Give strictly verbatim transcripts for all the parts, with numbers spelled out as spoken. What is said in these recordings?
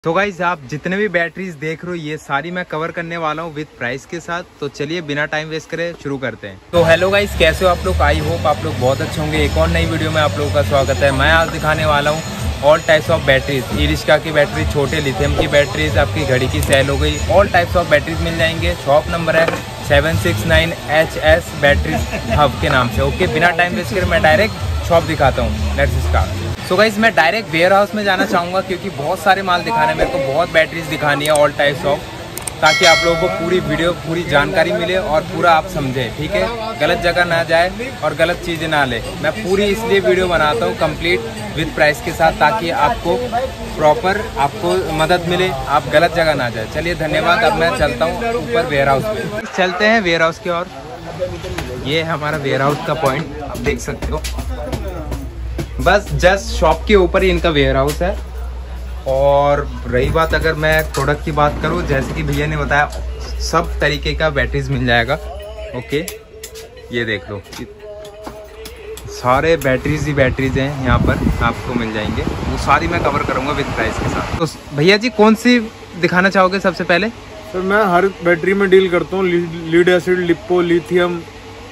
तो गाइस आप जितने भी बैटरीज देख रहे हो ये सारी मैं कवर करने वाला हूँ विद प्राइस के साथ। तो चलिए बिना टाइम वेस्ट करे शुरू करते हैं। तो हेलो गाइस, कैसे हो आप लोग? आई होप आप लोग बहुत अच्छे होंगे। एक और नई वीडियो में आप लोगों का स्वागत है। मैं आज दिखाने वाला हूँ all types of batteries. E rickshaw की बैटरी, छोटे लिथियम की बैटरीज, आपकी घड़ी की सेल हो गई, ऑल टाइप्स ऑफ बैटरीज मिल जाएंगे। शॉप नंबर है seven six nine H S batteries hub के नाम से। ओके, बिना टाइम वेस्ट करे मैं डायरेक्ट शॉप दिखाता हूँ। Let's start. सो गाइस मैं डायरेक्ट वेयर हाउस में जाना चाहूँगा क्योंकि बहुत सारे माल दिखाने हैं मेरे को, बहुत बैटरीज दिखानी है ऑल टाइप्स ऑफ, ताकि आप लोगों को पूरी वीडियो पूरी जानकारी मिले और पूरा आप समझें। ठीक है, गलत जगह ना जाए और गलत चीज़ें ना ले। मैं पूरी इसलिए वीडियो बनाता हूँ कंप्लीट विद प्राइस के साथ, ताकि आपको प्रॉपर आपको मदद मिले, आप गलत जगह ना जाए। चलिए धन्यवाद। अब मैं चलता हूँ ऊपर वेयर हाउस में। चलते हैं वेयर हाउस की ओर। ये है हमारा वेयर हाउस का पॉइंट, आप देख सकते हो। बस जस्ट शॉप के ऊपर ही इनका वेयर हाउस है। और रही बात अगर मैं प्रोडक्ट की बात करूं, जैसे कि भैया ने बताया सब तरीके का बैटरीज मिल जाएगा। ओके, ये देख लो, सारे बैटरीज ही बैटरीज हैं यहाँ पर आपको मिल जाएंगे। वो सारी मैं कवर करूँगा विद प्राइस के साथ। तो भैया जी कौन सी दिखाना चाहोगे सबसे पहले? सर मैं हर बैटरी में डील करता हूँ। लीड एसिड, लिपो, लिथियम,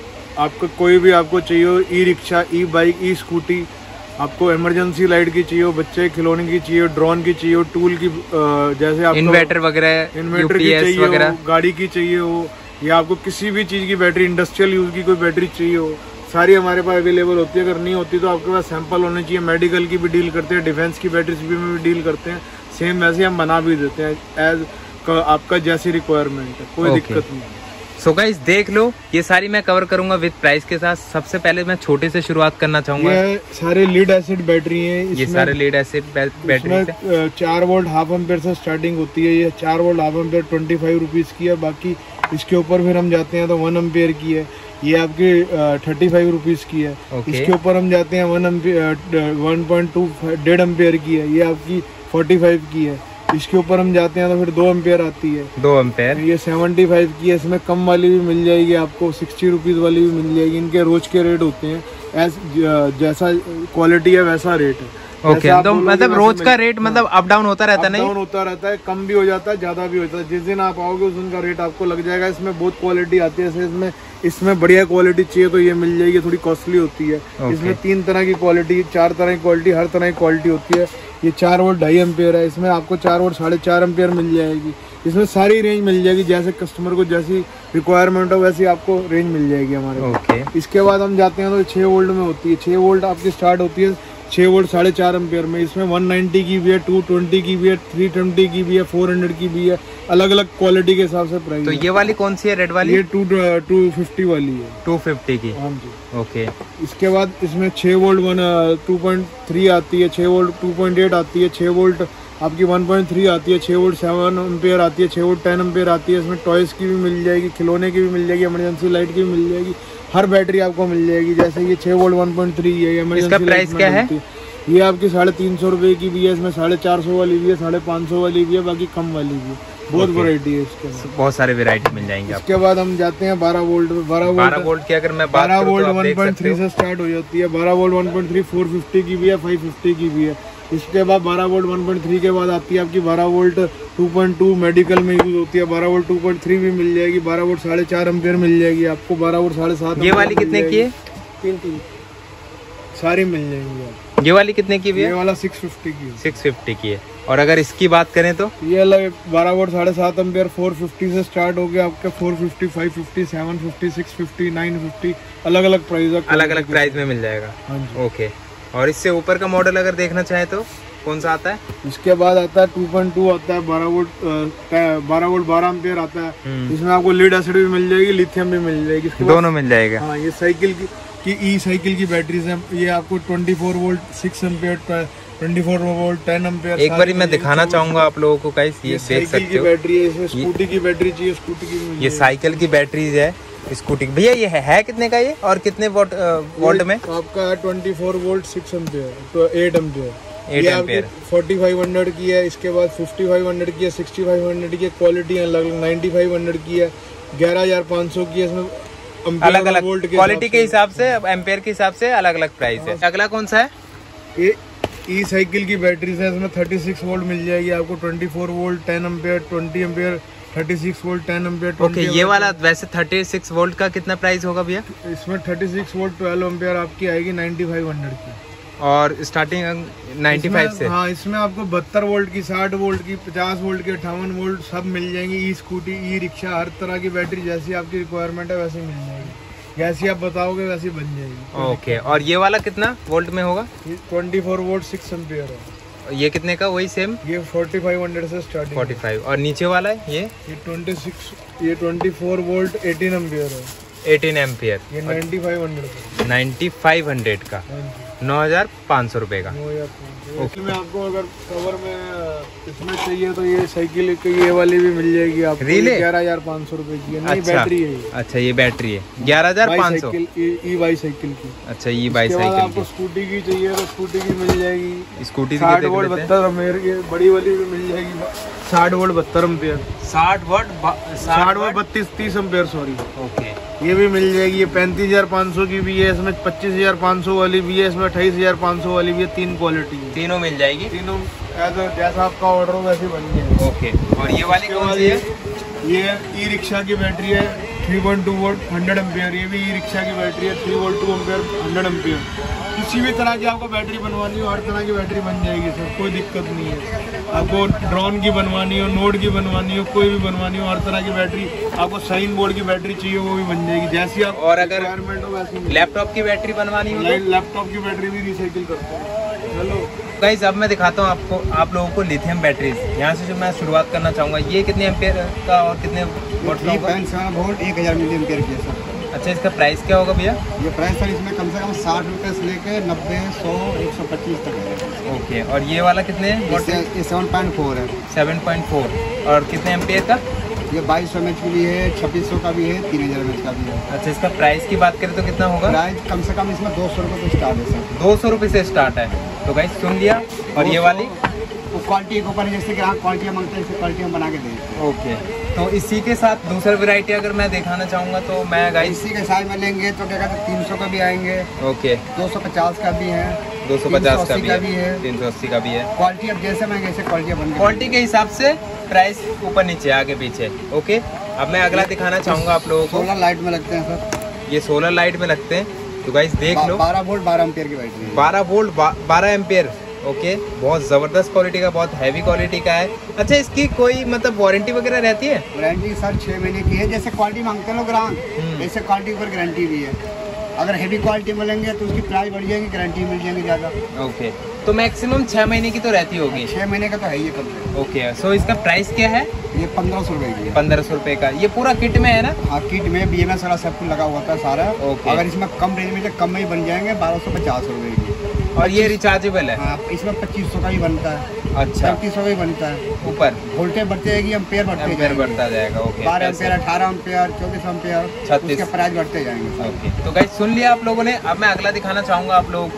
आपका कोई भी आपको चाहिए हो, e rickshaw, e bike, e scooty, आपको इमरजेंसी लाइट की चाहिए हो, बच्चे खिलौने की चाहिए हो, ड्रोन की चाहिए हो, टूल की, जैसे आपको इन्वर्टर वगैरह, इन्वर्टर की चाहिए हो, गाड़ी की चाहिए हो, या आपको किसी भी चीज़ की बैटरी, इंडस्ट्रियल यूज की कोई बैटरी चाहिए हो, सारी हमारे पास अवेलेबल होती है। अगर नहीं होती तो आपके पास सैंपल होने चाहिए। मेडिकल की भी डील करते हैं, डिफेंस की बैटरीज भी में भी डील करते हैं। सेम वैसे हम बना भी देते हैं एज आपका जैसी रिक्वायरमेंट है, कोई दिक्कत नहीं है। सो गाइस देख लो, ये सारी मैं कवर करूंगा विद प्राइस के साथ। सबसे पहले मैं छोटे से शुरुआत करना चाहूंगा। ये सारे लीड एसिड बैटरी हैं। ये सारे लीड एसिड बैटरी हैं। चार वोल्ट हाफ एम्पेयर से स्टार्टिंग होती है। ये चार volt half ampere twenty five rupees की है। बाकी इसके ऊपर फिर हम जाते हैं तो वन एम्पेयर की है, ये आपकी थर्टी फाइव रुपीज की है। okay. इसके ऊपर हम जाते हैं one ampere one point two डेढ़ एम्पेयर की है, ये आपकी फोर्टी फाइव की है। इसके ऊपर हम जाते हैं तो फिर दो एम्पेयर आती है, दो एम्पेयर, ये सेवेंटी फाइव की है। इसमें कम वाली भी मिल जाएगी आपको, सिक्सटी रुपीज वाली भी मिल जाएगी। इनके रोज के रेट होते हैं, एस जैसा क्वालिटी है वैसा रेट है। ओके okay, तो मतलब रोज का रेट मतलब अप डाउन होता रहता है? नहीं, डाउन होता रहता है, कम भी हो जाता है, ज्यादा भी होता है। जिस दिन आप आओगे उस दिन का रेट आपको लग जाएगा। इसमें बहुत क्वालिटी आती है। इसमें इसमें बढ़िया क्वालिटी चाहिए तो ये मिल जाएगी, थोड़ी कॉस्टली होती है। okay. इसमें तीन तरह की क्वालिटी, चार तरह की क्वालिटी, हर तरह की क्वालिटी होती है। ये चार वोल्ट ढाई एम्पेयर है, इसमें आपको चार वोल्ट साढ़े चार एम्पेयर मिल जाएगी। इसमें सारी रेंज मिल जाएगी, जैसे कस्टमर को जैसी रिक्वायरमेंट हो वैसी आपको रेंज मिल जाएगी हमारे। okay. इसके बाद हम जाते हैं तो छः वोल्ट में होती है। छः वोल्ट आपकी स्टार्ट होती है छः वोल्ट साढ़े चार एम्पेयर में। इसमें वन नाइन्टी की भी है, टू ट्वेंटी की भी है, थ्री ट्वेंटी की भी है, फोर हंड्रेड की भी है। अलग अलग क्वालिटी के हिसाब से प्राइस। तो ये वाली कौन सी है रेड वाली? ये टू टू फिफ्टी वाली है, टू फिफ्टी की। हाँ जी। ओके। इसके बाद इसमें छः volt one two point three आती है, छः वोल्ट टू पॉइंट एट आती है, छः वोल्ट आपकी वन पॉइंट थ्री आती है, छः वोल्ट सेवन एम्पेयर आती है, छः वोल्ट टेन एम्पेयर आती है। इसमें टॉयज की भी मिल जाएगी, खिलौने की भी मिल जाएगी, इमरजेंसी लाइट की भी मिल जाएगी। हर बैटरी आपको मिल जाएगी। जैसे ये छः वोल्ट वन पॉइंट थ्री है, इसका प्राइस क्या है? ये आपकी साढ़े तीन सौ रुपए की भी है, इसमें साढ़े चार सौ वाली भी है, साढ़े पाँच सौ वाली भी है, बाकी कम वाली भी है। बहुत वैरायटी है इसके, बहुत सारे वैरायटी मिल जाएंगे। इसके बाद हम जाते हैं बारह वोल्ट में। बारह वोल्ट बारह वोल्ट की अगर मैं बात बारह वोल्ट वन पॉइंट थ्री से स्टार्ट हो जाती है। बारह volt one point three four fifty की भी है, फाइव फिफ्टी की भी है। इसके बाद बारह वोल्ट वन पॉइंट थ्री के बाद आती है आपकी बारह volt two point two, medical में यूज होती है। बारह वोल्ट टू पॉइंट थ्री भी मिल जाएगी। बारह वोल्ट साढ़े चार एम्पेयर मिल जाएगी आपको। बारह वोल्ट साढ़े सात। ये वाली कितने की है? तीन तीन सारी मिल जाएंगी आपको। ये वाली कितने की भी है? ये वाला सिक्स फिफ्टी की है। सिक्स फिफ्टी की है। और अगर इसकी बात करें तो ये अलग बारह वोल्ट साढ़े सात एम्पेयर फोर फिफ्टी से स्टार्ट हो गया आपका। Four fifty, five fifty, seven fifty, six fifty, nine fifty, अलग अलग प्राइस है, अलग अलग प्राइस में मिल जाएगा। हाँ जी। ओके। और इससे ऊपर का मॉडल अगर देखना चाहे तो कौन सा आता है? इसके बाद आता है टू पॉइंट टू आता है, बारह वोल्ट बारह वोल्ट बारह एम्पेयर आता है। इसमें आपको लीड एसिड भी मिल जाएगी, लिथियम भी मिल जाएगी। दोनों मिल जाएगा। हाँ, ये साइकिल की की ई साइकिल की बैटरीज है। ये आपको twenty four volt six ampere, twenty four volt ten ampere. एक बार मैं दिखाना चाहूंगा आप लोगों को गाइस, ये देख सकते हो। की बैटरी है, इसमें स्कूटी की बैटरी चाहिए, स्कूटी की। ये साइकिल की बैटरीज है, स्कूटी। भैया ये है, है कितने का ये और कितने वोल्ट वोल्ट में? आपका twenty four volt six ampere, तो एट एम्पेयर। ये आपकी फोर्टी फाइव हंड्रेड की है। इसके बाद फिफ्टी फाइव हंड्रेड की है, सिक्सटी फाइव हंड्रेड की है। क्वालिटी अलग अलग, नाइन्टी फाइव हंड्रेड की है, ग्यारह हजार पाँच सौ की है। इसमें अलग अलग क्वालिटी के हिसाब से, एम्पेयर के हिसाब से अलग अलग प्राइस है। अगला कौन सा है? ये ई साइकिल की बैटरी है, इसमें थर्टी सिक्स वोल्ट मिल जाएगी आपको, twenty four volt, ten ampere, twenty ampere, thirty six volt, ten ampere. Okay, ये वाला वैसे थर्टी सिक्स वोल्ट का कितना प्राइस होगा भैया? इसमें thirty six volt twelve ampere आपकी आएगी नाइन्टी फाइव हंड्रेड की, और स्टार्टिंग नाइन्टी फाइव से। हाँ, इसमें आपको बहत्तर वोल्ट की, साठ वोल्ट की, पचास वोल्ट की, अट्ठावन वोल्ट सब मिल जाएंगी। ई स्कूटी, ई रिक्शा, हर तरह की बैटरी जैसी आपकी रिक्वायरमेंट है वैसी मिल जाएगी, जैसी आप बताओगे वैसी बन जाएगी। ओके, और ये वाला कितना वोल्ट में होगा? Twenty four volt six ampere है। ये कितने का? वही सेम, ये फोर्टी फाइव हंड्रेड से स्टार्टिंग। Forty five. और नीचे वाला है ये ये ट्वेंटी सिक्स, ये twenty four volt eighteen ampere है, एटीन एम्पियर। ये ninety five hundred ninety five hundred का, नौ हजार पाँच सौ रुपए का। ओके, मैं आपको अगर कवर में इसमें चाहिए तो ये साइकिल की ये वाली भी मिल जाएगी आपको, ग्यारह हजार पाँच सौ रुपए की। नहीं, अच्छा, बैटरी है ये। अच्छा, ये बैटरी है ग्यारह हजार पाँच सौ। ई बाई साइकिल की। अच्छा, ई बाई साइकिल। आपको स्कूटी की चाहिए तो स्कूटी की मिल जाएगी। स्कूटी साठ वोल्ट बहत्तर एम्पियर की बड़ी वाली भी मिल जाएगी, साठ वोल्ट बहत्तर एम्पियर, साठ वोल्ट साठ वोल्ट बत्तीस तीस एम्पियर सॉरी। ओके, ये भी मिल जाएगी। ये पैंतीस हजार पाँच सौ की भी है, इसमें पच्चीस हजार पाँच सौ वाली भी है, इसमें अट्ठाईस हजार पाँच सौ वाली भी है। तीन क्वालिटी है, तीनों मिल जाएगी। तीनों जैसा आपका ऑर्डर हो वैसे बन जाएगी। ओके, और ये वाली कौन सी है? ये ई रिक्शा की बैटरी है, three point two volt hundred ampere. ये भी ई रिक्शा की बैटरी है, three volt two ampere hundred ampere. किसी भी तरह की आपको बैटरी बनवानी हो हर तरह की बैटरी बन जाएगी सर, कोई दिक्कत नहीं है। आपको ड्रोन की बनवानी हो, नोड की बनवानी हो, कोई भी बनवानी हो, हर तरह की बैटरी। आपको साइन बोर्ड की बैटरी चाहिए वो भी बन जाएगी, जैसी आप और अगर रिक्वायरमेंट हो वैसी। लैपटॉप की बैटरी बनवानी हो, लैपटॉप की बैटरी भी रिसाइकिल करते हैं। चलो गाइस, अब मैं दिखाता हूँ आपको आप लोगों को लिथियम बैटरीज। यहाँ से जो मैं शुरुआत करना चाहूँगा, ये कितने एम्पियर का और कितने वोल्ट का होगा? वोल्ट एक हजार मिली एम्पियर की है सर। अच्छा, इसका प्राइस क्या होगा भैया? ये प्राइस सर इसमें कम से कम साठ रुपये से लेके नब्बे, सौ, एक सौ पच्चीस तक है। ओके, और ये वाला कितने वोल्ट? ये सेवन पॉइंट फोर है। Seven point four. और कितने एम्पियर का? ये बाईस सौ एम एच की भी है, छब्बीस सौ का भी है, तीन हजार एम एच का भी है। अच्छा, इसका प्राइस की बात करें तो कितना होगा? प्राइस कम से कम इसमें दो सौ रुपये से स्टार्ट है सर। दो सौ रुपये से स्टार्ट है। तो गाइस सुन लिया। और ये वाली तो क्वालिटी के ऊपर, जैसे कि आप क्वालिटी मांगते हैं इसी क्वालिटी हम बना के देंगे। ओके, तो इसी के साथ दूसरा वैरायटी अगर मैं दिखाना चाहूँगा तो मैं गाइस इसी के साइज में लेंगे तो क्या कहते हैं तीन सौ का भी आएंगे। ओके, दो सौ पचास का भी है, दो सौ पचास का भी है, है, तीन सौ अस्सी का भी है। क्वालिटी अब जैसे मांगे ऐसे क्वालिटी बन क्वालिटी के हिसाब से प्राइस ऊपर नीचे आगे पीछे। ओके, अब मैं अगला दिखाना चाहूँगा आप लोगों को। सोलर लाइट में लगते हैं सर, ये सोलर लाइट में लगते हैं। तो गाइस देख लो, बारह वोल्ट बारह एम्पियर की बैटरी, बारह वोल्ट बारह एम्पियर। ओके, बहुत ज़बरदस्त क्वालिटी का, बहुत हैवी क्वालिटी का है। अच्छा, इसकी कोई मतलब वारंटी वगैरह रहती है? वारंटी सर छः महीने की है, जैसे क्वालिटी मांगते हैं लोग ग्राहक, ऐसे क्वालिटी पर गारंटी भी है। अगर हैवी क्वालिटी में लेंगे तो उसकी प्राइस बढ़ जाएगी, गारंटी मिल जाएगी ज़्यादा। ओके, तो मैक्सिमम छः महीने की तो रहती होगी? छः महीने का तो है ये कम से। ओके, सो इसका प्राइस क्या है? ये पंद्रह सौ रुपये की है। पंद्रह सौ रुपये का। ये पूरा किट में है ना? हाँ, किट में बी एम एस वाला सब कुछ लगा हुआ था सारा। ओके, अगर इसमें कम रेंज में तो कम में ही बन जाएंगे, बारह सौ पचास रुपये की। और ये रिचार्जेबल है? हाँ, इसमें पच्चीस सौ का भी बनता है। अच्छा, पैंतीस सौ का भी बनता है। ऊपर वोल्टेज बढ़ते जाएगी, एम्पेयर बढ़ते एम्पेयर बढ़ता जाएगा। ओके, बारह एम्पेयर, अठारह एम्पेयर, चौबीस एम्पेयर, छत्तीस, उसके प्राइस बढ़ते जाएंगे। ओके, तो गाइस सुन लिया आप लोगों ने। अब मैं अगला दिखाना चाहूँगा आप लोगों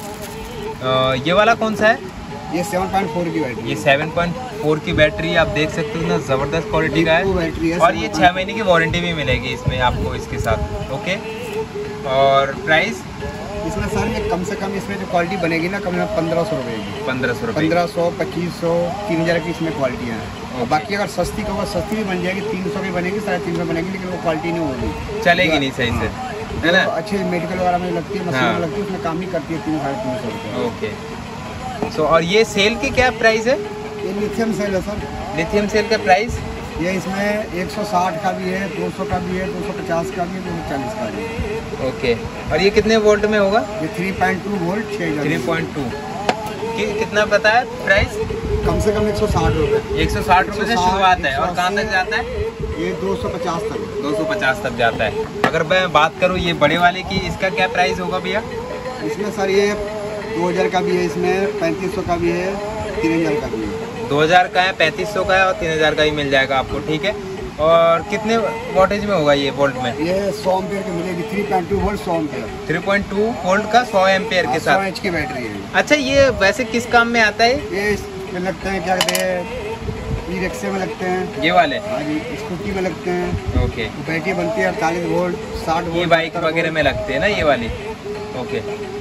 को। ये वाला कौन सा है? ये सेवन पॉइंट फोर की बैटरी। ये सेवन पॉइंट फोर की बैटरी आप देख सकते हो ना, जबरदस्त क्वालिटी का है। बैटरी है और ये छः महीने की वारंटी भी मिलेगी इसमें आपको इसके साथ। ओके, और प्राइस इसमें सर ये कम से कम इसमें जो क्वालिटी बनेगी ना, कम से कम पंद्रह सौ रुपये की। पंद्रह सौ रुपये पंद्रह सौ पच्चीस सौ तीन हज़ार की इसमें क्वालिटियाँ हैं। और बाकी अगर सस्ती का होगा, सस्ती भी बन जाएगी, तीन सौ की बनेगी, साढ़े तीन सौ बनेगी, लेकिन वो क्वालिटी नहीं होगी, चलेगी नहीं सही से, है ना? अच्छी मेडिकल वगैरह में लगती है, मशीन में लगती है, उसमें काम नहीं करती है, तीन साढ़े तीन सौ रुपये। ओके, सो और ये सेल की क्या प्राइस है? ये लिथियम सेल है सर। लिथियम सेल का प्राइस ये इसमें एक सौ साठ का भी है, दो सौ का भी है, दो सौ पचास का भी है, दो सौ चालीस का भी है। ओके, और ये कितने वोल्ट में होगा? ये थ्री पॉइंट टू वोल्ट छः थ्री पॉइंट टू कि कितना बताया प्राइस? कम से कम एक सौ साठ रुपये। एक सौ साठ रुपये से शुरुआत है। और कहाँ तक जाता है? ये दो सौ पचास तक दो सौ पचास तक जाता है। अगर मैं बात करूँ ये बड़े वाले की, इसका क्या प्राइस होगा भैया? इसमें सर ये दो हज़ार का भी है, इसमें पैंतीस सौ का भी है, तीन हज़ार का भी है। दो हज़ार का है, पैंतीस सौ का है और तीन हज़ार का ही मिल जाएगा आपको। ठीक है, और कितने वोल्टेज में होगा ये वोल्ट में? ये सौ एम्पियर की मिलेगी, थ्री पॉइंट टू वोल्ट सौ ampere. Three point two volt का सौ एम्पियर के साथ सौ एच की बैटरी है। अच्छा, ये वैसे किस काम में आता है? ये इसमें लगते हैं, क्या कहते हैं, ई रिक्शे में लगते हैं, ये वाले? हाँ जी, स्कूटी में लगते हैं। ओके, बैटरी बनती है अड़तालीस वोल्ट, साठ वोल्ट, ये बाइक वगैरह में लगते हैं ना ये वाली। ओके,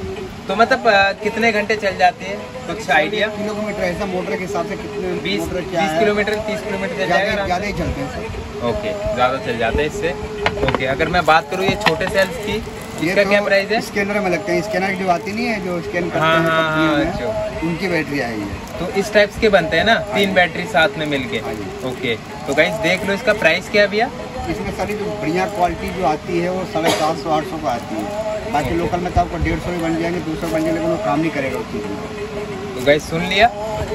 तो मतलब आ, कितने घंटे चल जाती है, कुछ आइडिया? किलोमीटर ऐसा मोटर के हिसाब से कितने बीस बीस किलोमीटर तीस किलोमीटर चल जाएगा, ज़्यादा ही चलते हैं। ओके, ज़्यादा चल जाते हैं इससे। ओके, अगर मैं बात करूँ ये छोटे सेल्स की, इसका क्या प्राइस है? स्कैनर में लगते हैं, स्कैनर जो आती नहीं है जो स्कैन करते हाँ हैं, हाँ हाँ, उनकी बैटरी आएगी। तो इस टाइप्स के बनते हैं ना, तीन बैटरी साथ में मिलके। ओके, तो गाइस देख लो इसका प्राइस क्या है भैया? इसमें सारी जो बढ़िया क्वालिटी जो आती है वो साढ़े सात सौ आठ सौ को आती है। बाकी लोकल में तो आपको डेढ़ सौ भी बन जाएंगे, दो सौ बन जाएंगे, लेकिन वो काम नहीं करेगा उस चीज़ में। तो गाइस सुन लिया,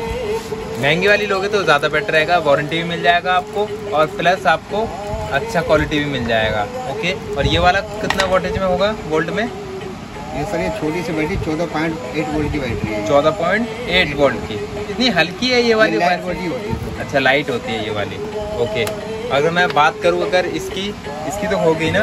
महंगी वाली लोगे तो ज़्यादा बेटर रहेगा, वारंटी भी मिल जाएगा आपको और प्लस आपको अच्छा क्वालिटी भी मिल जाएगा। ओके, और ये वाला कितना वोल्टेज में होगा, वोल्ट में? ये सर ये छोटी सी बैटरी चौदह पॉइंट एट वोल्ट की बैटरी है। चौदह पॉइंट एट वोल्ट की, इतनी हल्की है ये वाली? लाइट होती है। अच्छा, लाइट होती है ये वाली। ओके, अगर मैं बात करूँ अगर इसकी इसकी तो हो गई ना,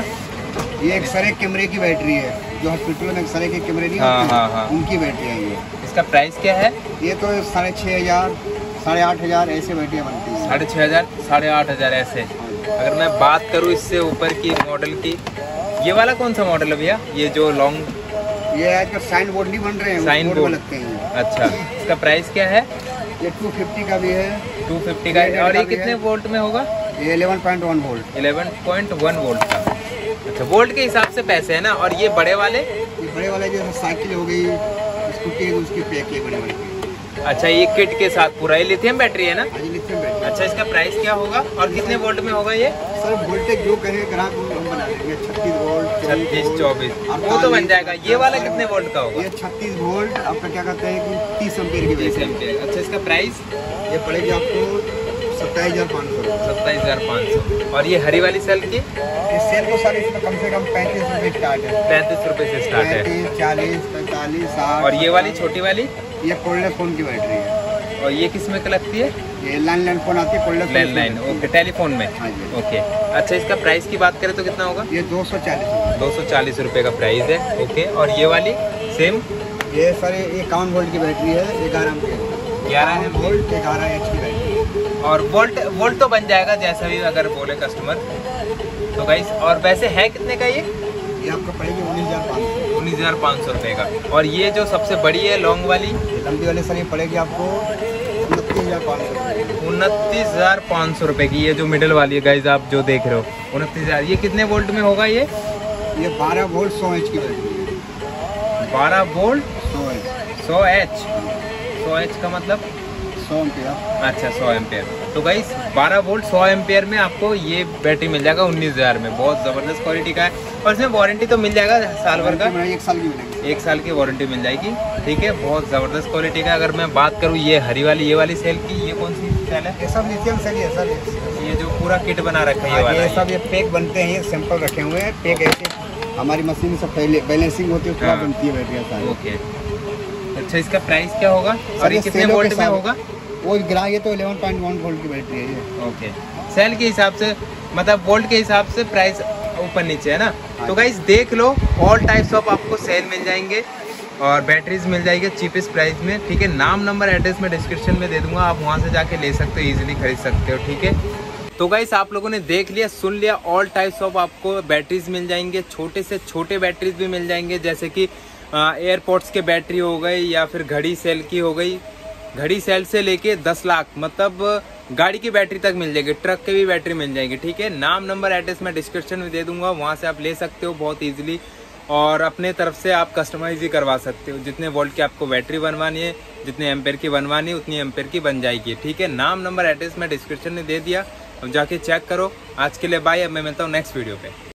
ये एक सर एक कैमरे की बैटरी है, जो हॉस्पिटल में सर के कैमरे नहीं हाँ, होते हाँ, हाँ। उनकी बैटरी है ये। इसका प्राइस क्या है? ये तो साढ़े छः हज़ार साढ़े आठ हज़ार ऐसे बैटरियाँ बनती हैं। साढ़े छः हज़ार साढ़े आठ हज़ार ऐसे। अगर मैं बात करूँ इससे ऊपर की मॉडल की, ये वाला कौन सा मॉडल है भैया? ये जो लॉन्ग, ये आजकल साइन बोर्ड नहीं बन रहे हैं, साइन बोर्ड लगते हैं। अच्छा, इसका प्राइस क्या है? ये टू फिफ्टी का भी है, टू फिफ्टी का है। और ये कितने वोल्ट में होगा? ये eleven point one volt eleven point one volt का। अच्छा, वोल्ट के हिसाब से पैसे है ना। और ये बड़े वाले? ये बड़े वाले जो साइकिल हो गई, स्कूटी, उसकी पैक है बड़े बड़े। अच्छा, ये किट के साथ पूरा, ये लिथियम बैटरी है ना? Lithium battery. अच्छा, इसका प्राइस क्या होगा और कितने वोल्ट में होगा ये? सर वोल्टेज जो कहे ग्राहक हम बना देंगे, छत्तीस वोल्ट, छत्तीस चौबीस वो तो बन जाएगा। ये वाला कितने वोल्ट का होगा? ये छत्तीस वोल्ट आपका क्या कहते हैं कि तीस एम्पीयर की तीस एम्पीयर। अच्छा, इसका प्राइस? ये पड़ेगी आपको सत्ताईस हज़ार पाँच सौ सत्ताईस हज़ार पाँच सौ। और ये हरी वाली सेल की? इस सेल को सर इसमें कम से कम पैंतीस रुपये स्टार्ट है। पैंतीस रुपये से स्टार्ट है। पैंतीस, चालीस, पैंतालीस, साठ। और ये वाली छोटी वाली? ये कोल्डर फोन की बैटरी है। और ये किस में लगती है? ये लैंडलाइन फोन आती है, कोल्डर लैंडलाइन। ओके, टेलीफोन में। हाँ जी। ओके, अच्छा इसका प्राइस की बात करें तो कितना होगा? ये दो सौ चालीस दो सौ चालीस रुपये का प्राइस है। ओके, और ये वाली सेम? ये सर ये इक्यावन वोल्ट की बैटरी है, ग्यारह एम्पीयर। ग्यारह वोल्ट ग्यारह एच की बैटरी। और वोल्ट वोल्ट तो बन जाएगा जैसा भी अगर बोले कस्टमर। तो गाइस, और वैसे है कितने का ये? ये आपको पड़ेगी उन्नीस हज़ार पाँच सौ उन्नीस हज़ार पाँच सौ रुपये का। और ये जो सबसे बड़ी है लॉन्ग वाली? लंबी वाले सर ये पड़ेगी आपको उनतीस हज़ार पाँच सौ उनतीस हज़ार पाँच सौ रुपये की। ये जो मिडिल वाली है गाइस आप जो देख रहे हो, उनतीस हज़ार। ये कितने वोल्ट में होगा ये? ये बारह वोल्ट सौ एच की बैटरी है। बारह वोल्ट सौ एच सौ एच सौ एच का मतलब सौ एम्पियर। अच्छा, सौ एम्पियर। तो गाइस बारह वोल्ट सौ एम्पियर में आपको ये बैटरी मिल जाएगा उन्नीस हज़ार में। बहुत ज़बरदस्त क्वालिटी का है। और इसमें वारंटी तो मिल जाएगा साल भर का? एक साल की मिलेगी। एक साल की वारंटी मिल जाएगी। ठीक है, बहुत ज़बरदस्त क्वालिटी का। अगर मैं बात करूँ ये हरी वाली, ये वाली सेल की, ये कौन सी सेल है? ये सब लिथियम सेल है सर। ये जो पूरा किट बना रखा है ये वाला? ये सब ये पैक बनते हैं, ये सैंपल रखे हुए हैं पैक। ऐसे हमारी मशीन से पहले बैलेंसिंग होती है, उसके बाद बनती है बैटरी सारी। ओके, अच्छा इसका प्राइस क्या होगा और ये कितने वोल्ट में होगा? वो ग्राह ये तो इलेवन पॉइंट वन वोल्ट की बैटरी है ये। ओके, सेल के हिसाब से मतलब वोल्ट के हिसाब से प्राइस ऊपर नीचे है ना। तो गाइस देख लो, ऑल टाइप्स ऑफ आपको सेल मिल जाएंगे और बैटरीज मिल जाएगी चीपेस्ट प्राइस में। ठीक है, नाम नंबर एड्रेस में डिस्क्रिप्शन में दे दूंगा, आप वहाँ से जाके ले सकते हो, इजीली खरीद सकते हो। ठीक है, तो गाइस आप लोगों ने देख लिया, सुन लिया, ऑल टाइप्स ऑफ आपको बैटरीज मिल जाएंगे। छोटे से छोटे बैटरीज भी मिल जाएंगे, जैसे कि एयरपोर्ट्स के बैटरी हो गई या फिर घड़ी सेल की हो गई। घड़ी सेल से लेके दस लाख मतलब गाड़ी की बैटरी तक मिल जाएगी, ट्रक की भी बैटरी मिल जाएगी। ठीक है, नाम नंबर एड्रेस मैं डिस्क्रिप्शन में दे दूंगा, वहाँ से आप ले सकते हो बहुत इजीली। और अपने तरफ से आप कस्टमाइज भी करवा सकते हो। जितने वोल्ट की आपको बैटरी बनवानी है, जितने एम्पेयर की बनवानी है, उतनी एम्पेयर की बन जाएगी। ठीक है, नाम नंबर एड्रेस मैं डिस्क्रिप्शन में दे दिया, अब जाके चेक करो। आज के लिए बाय, अब मैं मिलता हूँ नेक्स्ट वीडियो पे।